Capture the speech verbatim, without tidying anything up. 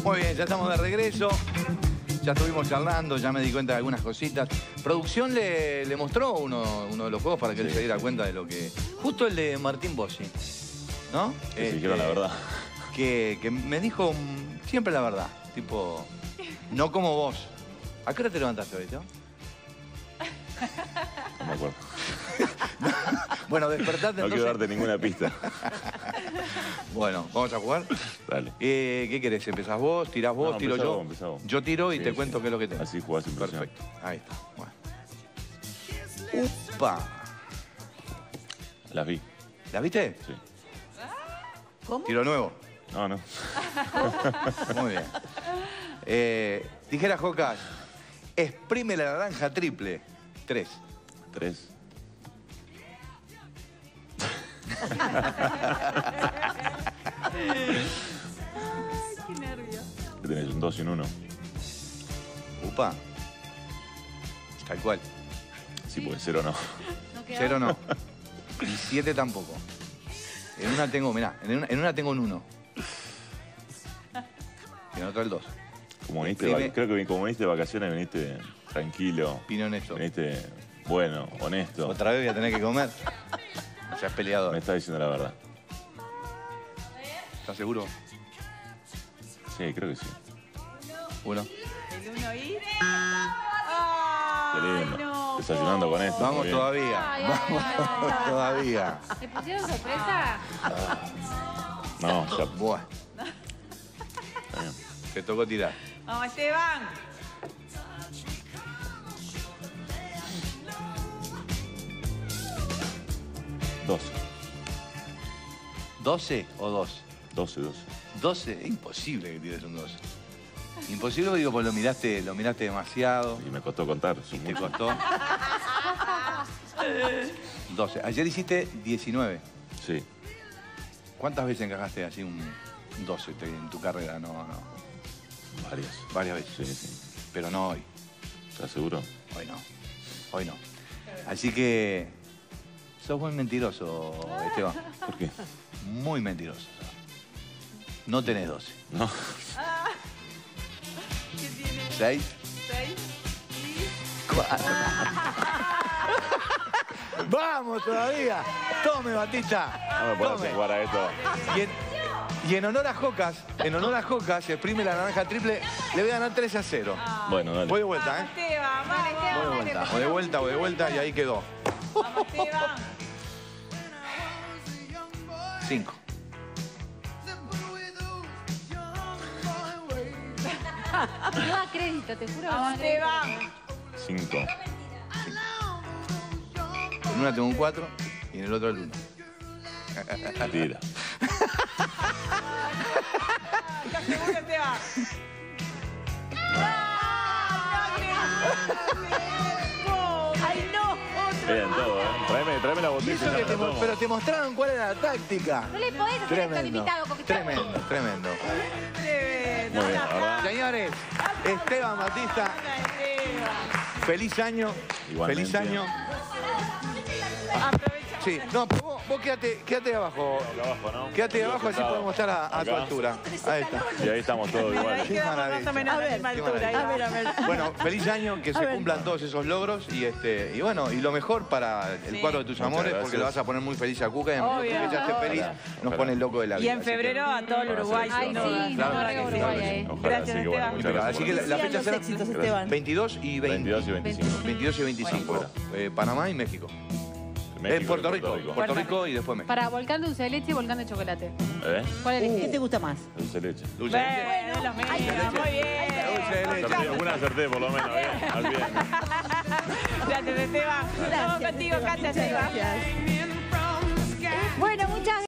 Muy bien, ya estamos de regreso. Ya estuvimos charlando, ya me di cuenta de algunas cositas. Producción le, le mostró uno, uno de los juegos para que sí. él se diera cuenta de lo que... Justo el de Martín Bossi, ¿no? Que este, dijeron la verdad. Que, que me dijo siempre la verdad. Tipo, no como vos. ¿A qué hora te levantaste hoy, tío? No me acuerdo. Bueno, despertate no entonces. quiero darte ninguna pista. Bueno, ¿vamos a jugar? Dale. Eh, ¿Qué querés? ¿Empezás vos? ¿Tirás vos? No, ¿Tiro yo? vos, empezá vos. Yo tiro y sí, te sí. cuento qué es lo que tengo. Así jugás sin presión. Perfecto. Ahí está. Bueno. ¡Upa! Las vi. ¿Las viste? Sí. ¿Cómo? Tiro nuevo. No, no. Muy bien. Eh, tijera Jocas. Exprime la naranja triple. Tres. Tres. Ay, qué nervio. ¿Qué tenés? Un dos y un uno. Upa. Tal cual. Sí, porque cero no. No queda Cero otra. no. Y siete tampoco. En una tengo, mirá, en una, en una tengo un uno. Y en otra el dos. Como viniste, Dime. de, creo que como viniste de vacaciones, viniste tranquilo. Vine honesto. Viniste bueno, honesto. Otra vez voy a tener que comer. No seas peleador. Me estás diciendo la verdad. ¿Estás seguro? Sí, creo que sí. Uno. El uno y... Qué ¡Ay, lindo. no! Desayunando con esto. Vamos muy bien. todavía. Ay, ay, Vamos ay, ay. todavía. ¿Te pusieron sorpresa? No, ya. Buah. Está bien. Te tocó tirar. ¡Vamos, Esteban! doce. ¿doce o dos? doce, doce. doce, es imposible que tires un doce. Imposible, digo, porque lo miraste, lo miraste demasiado. Y me costó contar. Y son te muchos. costó. doce. Ayer hiciste diecinueve. Sí. ¿Cuántas veces encajaste así un doce en tu carrera? No, no. Varias. Varias veces. Sí, sí. Pero no hoy. ¿Estás seguro? Hoy no. Hoy no. Así que sos muy mentiroso, Esteban. ¿Por qué? Muy mentiroso. No tenés doce. No. ¿Qué tiene? ¿seis? ¿Seis? cuatro. ¡Vamos todavía! ¡Tome, Batista! No me podés Tome. jugar a esto. Y en, y en honor a Jocas, en honor a Jocas, se exprime la naranja triple, le voy a ganar tres a cero. Bueno, dale. Voy de vuelta, Vamos, ¿eh? Esteban, vamos, Voy de Esteban. vuelta, voy de vuelta, voy de vuelta y ahí quedó. Vamos, Esteban. Cinco. No da crédito, te juro. que no da Vamos, crédito. Esteban. Cinco. En una tengo un cuatro y en el otro el uno. Mentira. ¿Estás seguro, Esteban? ¡Ay, no! ¡Otro! Bien, todo, ¿eh? Tráeme, tráeme la Y botella. eso ya que me te la mo- tomo. pero te mostraron cuál era la táctica. No le podés hacer esto al invitado, porque está- Tremendo, tremendo. Tremendo. Muy bien, la verdad. Señores, Esteban Batista, Hola, Esteban. feliz año. Igualmente. Feliz año. Aprovecha. Sí, no, pero vos, vos quédate, quédate abajo. Acá abajo, ¿no? Quédate Digo, abajo, así sentado. podemos estar a, a tu Acá. altura. Ahí está. Y ahí estamos todos Ahí iguales. Qué quedamos más maravilla. o menos a la A ver, misma qué altura. Ahí maravilla. va. A ver. Bueno, feliz año, que se ver. cumplan todos esos logros y este y bueno, y lo mejor para el Sí. cuadro de tus Muchas amores, gracias. porque lo vas a poner muy feliz a Cuca y a nosotros Obvio. que ella esté feliz, Ojalá, nos ojalá. pone el loco de la Y vida. en Así que- febrero a todo el Uruguay. Ay, sin sí, duda. no, Claro, no, claro, Uruguay, claro. eh. Ojalá, Gracias, así que bueno, Esteban. muchas gracias. Así que la, la fecha será éxitos, Gracias. Esteban. veintidós y veinte. veintidós y veinticinco. veintidós y veinticinco. Bueno. Eh, Panamá y México. México Eh, Puerto y Rico. Puerto Puerto Rico y después México. Para volcán dulce de leche y volcán de chocolate. ¿Eh? ¿Cuál elegís? ¿Qué te gusta más? Dulce de leche. Dulce de leche. Bueno, los míos. Muy bien. Dulce de leche. Acerté, una acerté por lo menos, bien. Al bien. Gracias, Esteban. Estamos contigo, Katia, Esteban. Gracias. Bueno, muchas